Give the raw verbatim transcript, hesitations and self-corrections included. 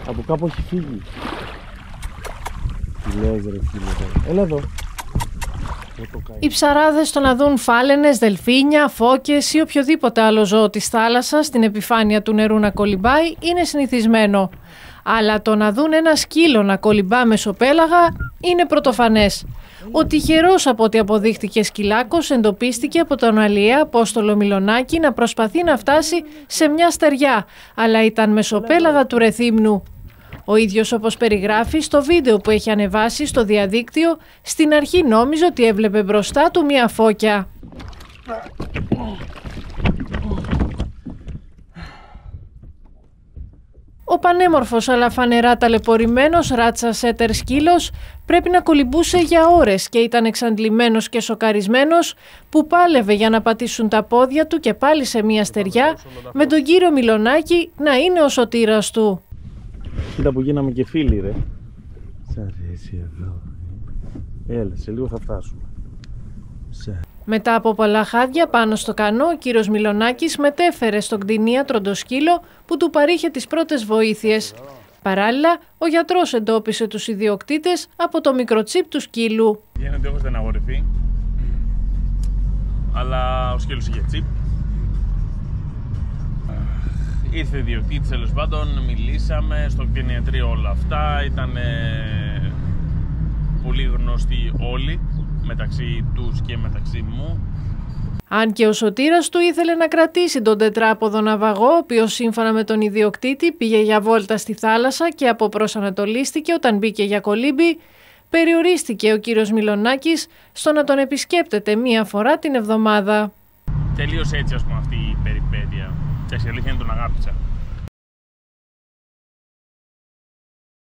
Από κάπου έχει φύγει. Τι λες ρε φίλε, έλα εδώ. Οι ψαράδες το να δουν φάλαινες, δελφίνια, φώκες ή οποιοδήποτε άλλο ζώο της θάλασσας στην επιφάνεια του νερού να κολυμπάει είναι συνηθισμένο. Αλλά το να δουν ένα σκύλο να κολυμπά μεσοπέλαγα είναι πρωτοφανές. Ο τυχερός, από ό,τι αποδείχτηκε σκυλάκος, εντοπίστηκε από τον αλλιέα Απόστολο Μιλονάκη να προσπαθεί να φτάσει σε μια στεριά, αλλά ήταν μεσοπέλαγα του Ρεθύμνου. Ο ίδιος, όπως περιγράφει στο βίντεο που έχει ανεβάσει στο διαδίκτυο, στην αρχή νόμιζε ότι έβλεπε μπροστά του μια φώκια. Ο πανέμορφος αλλά φανερά ταλαιπωρημένος ράτσας έτερ σκύλος πρέπει να κολυμπούσε για ώρες και ήταν εξαντλημένος και σοκαρισμένος που πάλευε για να πατήσουν τα πόδια του και πάλι σε μια στεριά με τον κύριο Μιλονάκη να είναι ο σωτήρας του. Κοίτα που γίναμε και φίλοι ρε. Σ' αρέσει εδώ. Έλα, σε λίγο θα φτάσουμε. Μετά από πολλά χάδια πάνω στο κανό, ο κύριος Μιλονάκης μετέφερε στον κτηνίατρο το σκύλο που του παρήχε τις πρώτες βοήθειες. Παράλληλα, ο γιατρός εντόπισε τους ιδιοκτήτες από το μικροτσίπ του σκύλου. Γίνεται ότι έχω στεναχωρηθεί, αλλά ο σκύλος είχε τσίπ. Ήρθε ιδιοκτήτης, τέλος πάντων, μιλήσαμε στο κτηνιατρίο όλα αυτά, ήταν πολύ γνωστοί όλοι μεταξύ τους και μεταξύ μου. Αν και ο σωτήρας του ήθελε να κρατήσει τον τετράποδο ναυαγό, ο οποίος σύμφωνα με τον ιδιοκτήτη πήγε για βόλτα στη θάλασσα και αποπροσανατολίστηκε όταν μπήκε για κολύμπι, περιορίστηκε ο κύριος Μιλονάκης στο να τον επισκέπτεται μία φορά την εβδομάδα. Τελείωσε έτσι, ας πούμε, αυτή η περιπέτεια. Και η αλήθεια είναι τον αγάπησα.